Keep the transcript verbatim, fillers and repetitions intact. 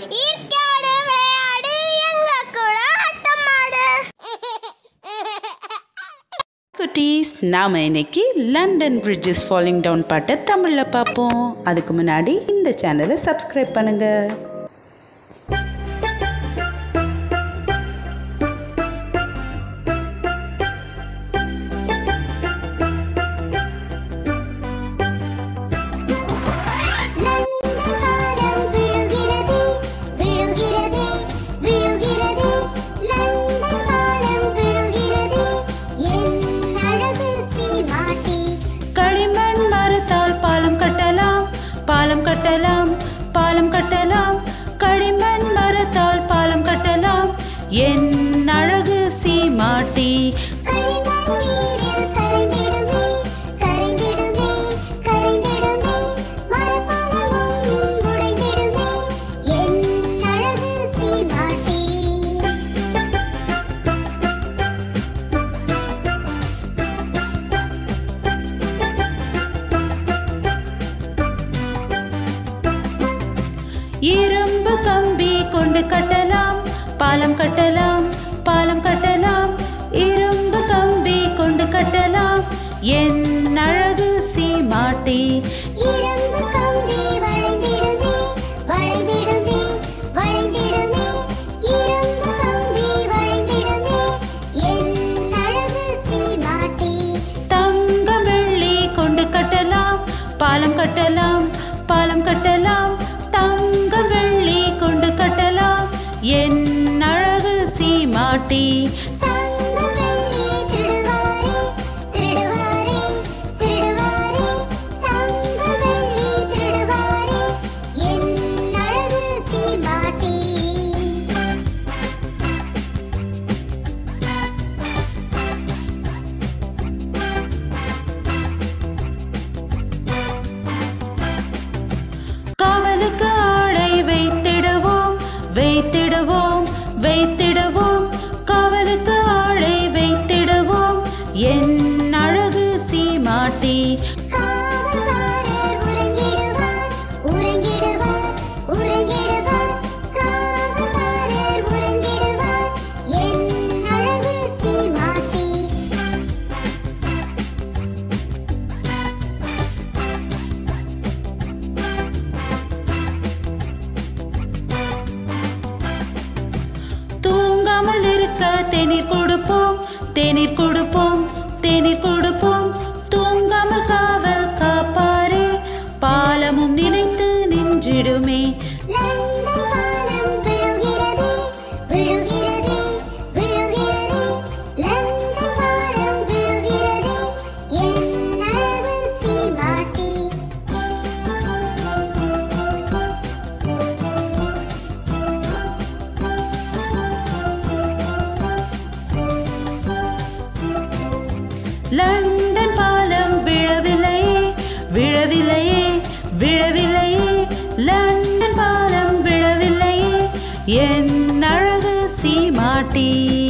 ஈர்க்காடு விளையாடு எங்க கூட ஆட்டமாடு. குட்டீஸ், நாம் இன்னைக்கு London bridge is falling down பாட்டை தமிழில் பார்ப்போம். அதுக்கு முன்னாடி இந்த சேனலை சப்ஸ்கிரைப் பண்ணுங்கள். பாலம் கட்டலாம், பாலம் கட்டலாம், களிமண் மரத்தால் பாலம் கட்டலாம். என் அழகு சீமாட்டி. இரும்பு கம்பி கொண்டு கட்டலாம், பாலம் கட்டலாம், பாலம் கட்டலாம், இரும்பு கம்பி கொண்டு கட்டலாம். என் அழகு சீமாட்டி. இரும்பு கம்பி வளைந்திடுமே, வளைந்திடுமே, வளைந்திடுமே, இரும்பு கம்பி வளைந்திடுமே, என் அழகு சீமாட்டி. தங்க வெள்ளி கொண்டு கட்டலாம், பாலம் கட்டலாம், பாலம் கட்டலாம், தங்க வெள்ளி கொண்டு கட்டலாம். என் அழகு சீமாட்டி. வைத்திடுவோம், வைத்திடுவோம், காவலுக்கு ஆளை வைத்திடுவோம். என் அழகு சீமாட்டி. தேநீர் கொடுப்போம், தேநீர் கொடுப்போம், தேநீர் கொடுப்போம். தூங்காமல் காவல் காப்பாரே, பாலமும் நிலைத்து நின்றிடுமே. லண்டன் பாலம் விழவில்லையே, விழவில்லையே, விழவில்லையே, லண்டன் பாலம் விழவில்லையே. என் அழகு சீமாட்டி.